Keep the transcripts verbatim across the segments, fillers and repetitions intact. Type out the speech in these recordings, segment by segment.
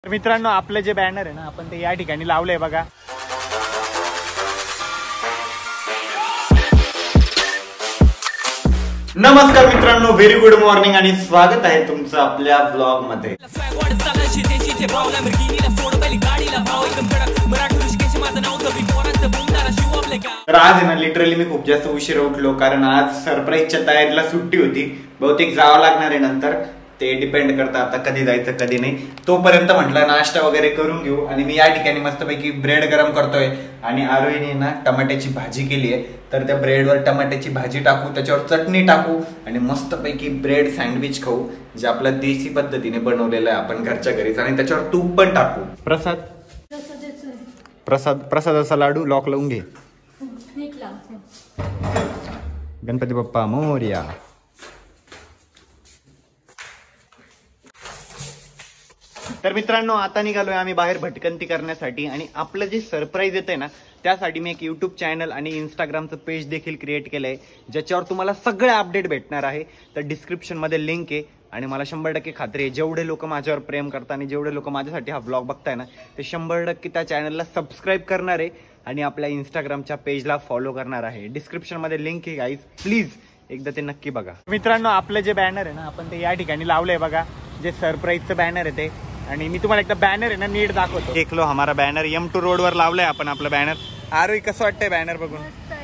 मित्रांनो आपलं जे बॅनर आहे ना आपण ते या ठिकाणी लावलंय बघा। नमस्कार मित्रांनो, व्हेरी गुड मॉर्निंग आणि स्वागत आहे तुमचं आपल्या ब्लॉग मध्ये। तर आज आहे ना लिटरली मी खूप जास्त उशीर उठलो कारण आज सरप्राईजच्या तयारीला सुट्टी होती। बहुतेक जावं लागणार आहे नंतर, ते डिपेंड करतं आता कधी जायचं कधी नाही। तोपर्यंत म्हटलं नाश्ता वगैरे करून घेऊ आणि मी या ठिकाणी मस्तपैकी ब्रेड गरम करतोय आणि आरोहीने ना टमाट्याची भाजी केली आहे। तर त्या ब्रेडवर टमाट्याची भाजी टाकू, त्याच्यावर चटणी टाकू आणि मस्तपैकी ब्रेड सँडविच खाऊ, जे आपल्या देशी पद्धतीने बनवलेलं आहे आपण घरच्या घरीच, आणि त्याच्यावर तूप पण टाकू। प्रसाद प्रसाद प्रसादाचा लाडू लॉक लावून घे। गणपती बाप्पा मोरया। तर मित्रांनो आता निघालोय आम्ही बाहेर भटकंती करण्यासाठी, आणि आपलं जे सरप्राईज येते ना त्यासाठी मी एक युट्यूब चॅनल आणि इंस्टाग्रामचं पेज देखील क्रिएट केलंय, ज्याच्यावर तुम्हाला सगळे अपडेट भेटणार आहे। तर डिस्क्रिप्शन मध्ये लिंक आहे आणि मला शंभर टक्के खात्री आहे जेवढे लोक माझ्यावर प्रेम करतात आणि जेवढे लोक माझ्यासाठी हा ब्लॉग बघताय ना ते शंभर टक्के त्या चॅनलला सबस्क्राईब करणार आहे आणि आपल्या इंस्टाग्रामच्या पेजला फॉलो करणार आहे। डिस्क्रिप्शन मध्ये लिंक आहे गाईज, प्लीज एकदा ते नक्की बघा। मित्रांनो आपलं जे बॅनर आहे ना आपण ते या ठिकाणी लावलंय बघा, जे सरप्राईजचं बॅनर आहे ते। आणि मी तुम्हाला एकदा बॅनर आहे ना नीट दाखवतो। देख लो हमारा बॅनर एम टू रोड वर लावलंय आपण आपलं बॅनर। आरोही कसं वाटतंय बॅनर बघून?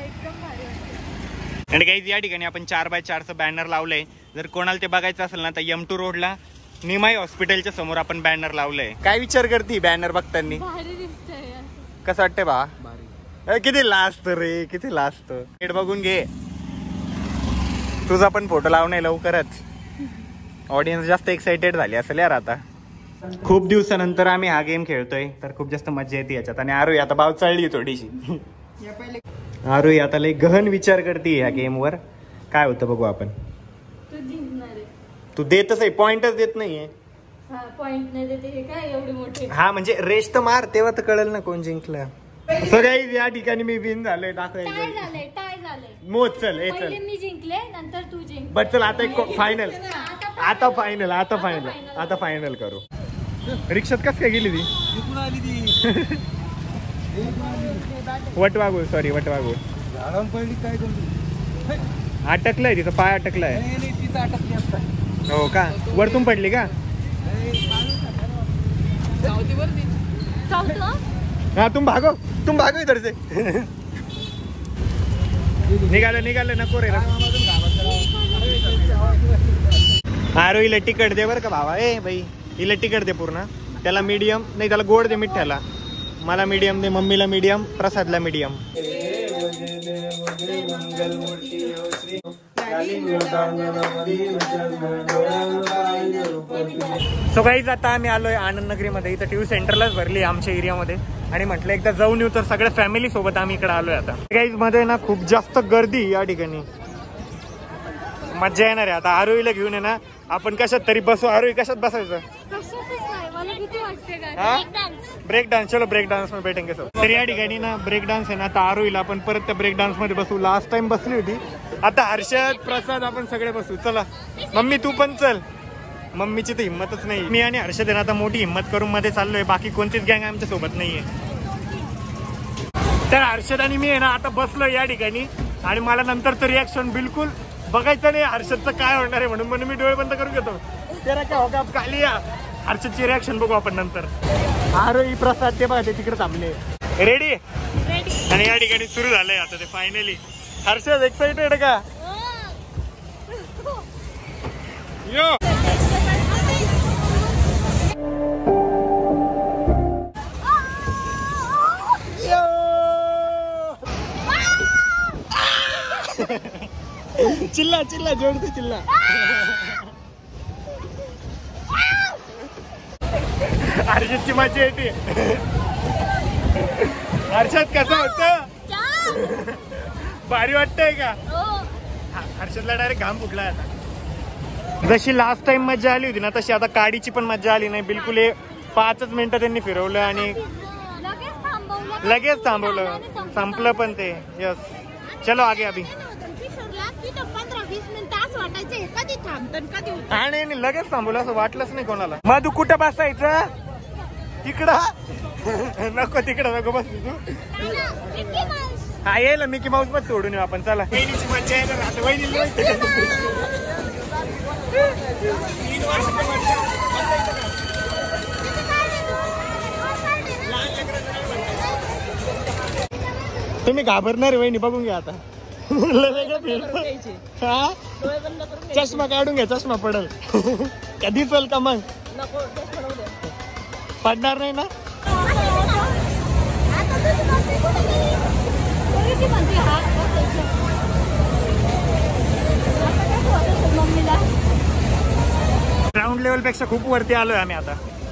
आणि काही या ठिकाणी आपण चार बाय चारचं बॅनर लावलंय। जर कोणाला ते बघायचं असेल ना तर एम टू रोडला निमाई हॉस्पिटलच्या समोर आपण बॅनर लावलंय। काय विचार करते बॅनर बघताना? कसं वाटतंय बा? किती लास्ट रे, किती लास्ट। नीट बघून घे, तुझा पण फोटो लावणे लवकरच। ऑडियन्स जास्त एक्साइटेड झाली असेल यार आता। खूप दिवसानंतर आम्ही हा गेम खेळतोय तर खूप जास्त मजा येते याच्यात। आणि आरोही आता बाव चढली थोडीशी। आरोही आता लई गहन विचार करते ह्या गेम वर, काय होतं बघू आपण। तू देतच आहे, पॉइंटच देत नाहीये। पॉइंट नाही देते काय एवढे मोठे? हा म्हणजे रेस तर मार, तेव्हा तर कळेल ना कोण जिंकलं। सो गाईज या ठिकाणी मी विन झालोय, दाखवायचं टाय झालंय टाय झालंय। मोज चल ए चल, पहिले मी जिंकले नंतर तू जिंक। बट चल आता एक फायनल, आता फायनल आता फायनल आता फायनल करू। रिक्षात कस काय गेली ती? वटवागूळ, सॉरी वटवागूळ अटकलंय, तिचं पाय अटकलाय। हो का? वरतून पडली का? हाँ तुम भागो, तुम भागो इधर से। निघालं निघालं नको रे। आरो हिला तिकट दे बरं का भावा। ए भाई हिला तिकट दे पूर्ण, त्याला मीडियम नाही, त्याला गोड दे मिठ्याला। मला मीडियम दे, मम्मीला मीडियम, प्रसादला मीडियम। सो गाईज आता आम्ही आलोय आनंद नगरी मध्ये। इथं टीव्ही सेंटरलाच भरली आमच्या एरियामध्ये आणि म्हटलं एकदा जाऊन येऊ, तर सगळ्या फॅमिली सोबत आम्ही इकडे आलोय आता। गाईज मध्ये ना खूप जास्त गर्दी या ठिकाणी, मज्जा येणार आहे आता। आरोहीला घेऊन आहे ना आपण कशात तरी बसू। आरोही कशात बसायचं? ब्रेक डान्स, चलो ब्रेक डान्स मध्ये बैठेंगे सब। तर या ठिकाणी ना ब्रेक डान्स आहे ना, आता आरोहीला आपण परत त्या ब्रेक डान्स मध्ये बसू। लास्ट टाइम बसली होती, आता हर्षद प्रसाद आपण सगळे बसू। चला मम्मी तू पण चल, मम्मीची तर हिंमतच नाही। मी आणि हर्षद आता मोठी हिंमत करून मध्ये चाललोय, बाकी कोणतीच गँग आमच्या सोबत नाहीये। तर हर्षद आणि मी आहे ना आता बसलोय या ठिकाणी, आणि मला नंतरचं रिॲक्शन बिलकुल बघायचं नाही हर्षदचं काय होणार आहे म्हणून म्हणून मी डोळे बंद करून घेतो। तेरा क्या होगा अब खाली या, हर्षदची रिॲक्शन बघू आपण नंतर। आरोही प्रसाद ते बघा ते तिकडे थांबले, रेडी रेडी। आणि या ठिकाणी सुरू झालंय आता ते फायनली। हर्षद एक्साइटेड का? यो चिल्ला चिल्ला जोर से चिल्ला। हर्षदची मजा येते। हर्षद कसं होतं? भारी वाटतंय का? हर्षदला डायरेक्ट घाम फुटला आता। जशी लास्ट टाइम मजा आली होती ना तशी आता गाडीची पण मजा आली नाही बिलकुल। पाचच मिनिटं त्यांनी फिरवलं आणि लगेच थांबवलं, संपलं पण ते। यस चलो आगे अभी। आणि लगेच थांबवलं असं वाटलंच नाही कोणाला। मधू कुठं बसायचं? इकडं नको तिकडं नको बस तू. हा येईल मिकी माऊस पण सोडून येऊ आपण. चला वहिनीची मज्जा आहे ना आता. वहिनीला तीन वर्ष तुम्ही घाबरणार वहिनी बघून घ्या आता. हा चष्मा काढून घ्या चष्मा पडल. कधी चल का मग पडणार नाही ना. ग्राउंड लेवल पेक्षा खूप वरती आलोय आम्ही आता.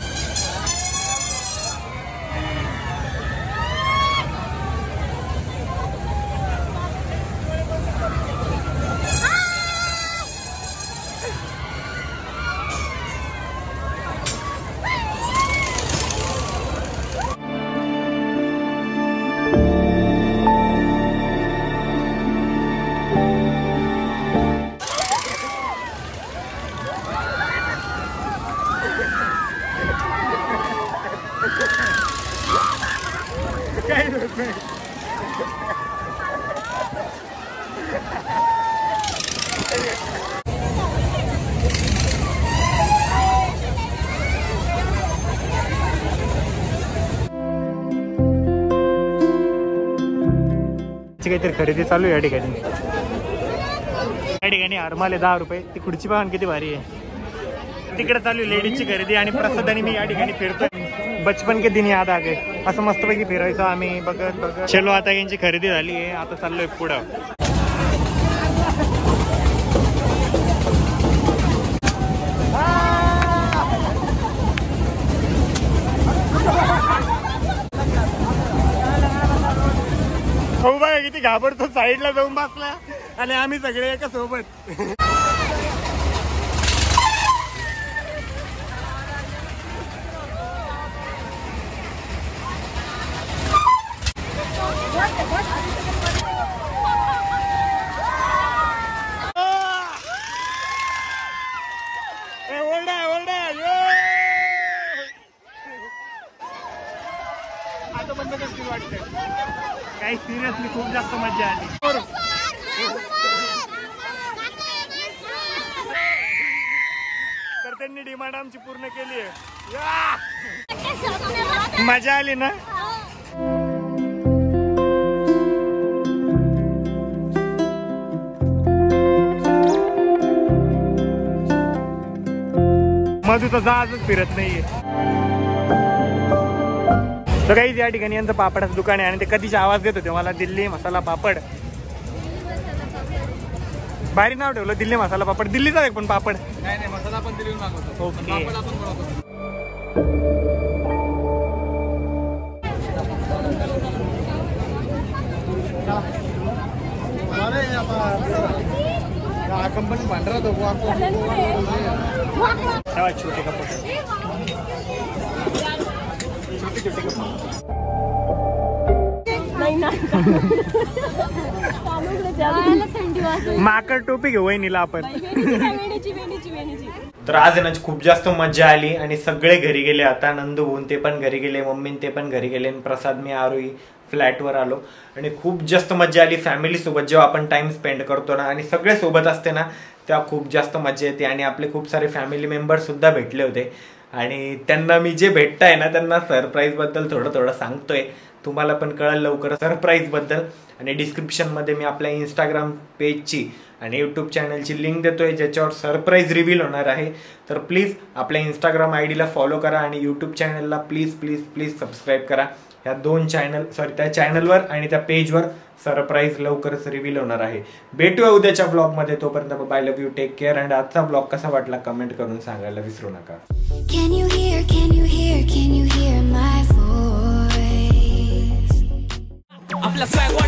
काहीतरी खरेदी चालू आहे या ठिकाणी. या ठिकाणी हरमाले दहा रुपये. ती खुर्ची पाहून किती भारी आहे. तिकडे चालू आहे लेडीजची खरेदी आणि प्रसादाने मी या ठिकाणी फिरतोय. बचपन के दिन याद आ गए. असं मस्तपैकी फिरायचो आम्ही बघत बघत. चलो आता यांची खरेदी झाली आहे. आता चाललोय पुढं. हो बघा किती घाबरतो. साईडला जाऊन बसला आणि आम्ही सगळे एका सोबत. ओरडा ओरडा आता बंद करतील वाटतं. काही सिरियसली खूप जास्त मजा आली. तर त्यांनी डिमांड आमची पूर्ण केली आहे. मजा आली ना. मधूचा जहाजच फिरत नाहीये. तर काही या ठिकाणी यांचं पापडाचं दुकान आहे आणि ते कधीचा आवाज देत होते मला. दिल्ली मसाला पापड. भारी नाव ठेवलं दिल्ली मसाला पापड. दिल्लीचा आहे पण पापड नाही नाही मसाला पण दिल्लीहून मागवतो. ओके. पापड आपण बनवतो. कंपनी पांढरा तो छोटे कपडे. छोटे छोटे कपडे. माकड टोपी घेऊ वहिनीला आपण. तर आज ना खूप जास्त मजा आली आणि सगळे घरी गेले. आता नंदू होऊन ते पण घरी गेले. मम्मी ते पण घरी गेले. प्रसाद मी आरोही फ्लॅटवर आलो आणि खूप जास्त मजा आली. फॅमिली सोबत जेव्हा आपण टाइम स्पेंड करतो ना आणि सगळे सोबत असते ना तेव्हा खूप जास्त मजा येते. आणि आपले खूप सारे फॅमिली मेंबर सुद्धा भेटले होते आणि त्यांना मी जे भेटताय ना त्यांना सरप्राईज बद्दल थोडं थोडं सांगतोय. तुम्हाला पण कळेल लवकर सरप्राईज बद्दल. आणि डिस्क्रिप्शन मध्ये मी आपल्या इंस्टाग्राम पेजची आणि यूट्यूब चॅनलची लिंक देतोय ज्याच्यावर सरप्राईज रिव्हील होणार आहे. तर प्लीज आपल्या इंस्टाग्राम आय डीला फॉलो करा आणि यूट्यूब चॅनलला प्लीज प्लीज प्लीज सबस्क्राईब करा. या दोन चॅनल सॉरी त्या चॅनलवर आणि त्या पेजवर सरप्राईज लवकरच रिव्हील होणार आहे. भेटूया उद्याच्या ब्लॉगमध्ये. तोपर्यंत bye, love you, take care. And आजचा ब्लॉग कसा वाटला कमेंट करून सांगायला विसरू नका. Can you hear, can you hear, can you hear my voice? आपला स्वॅग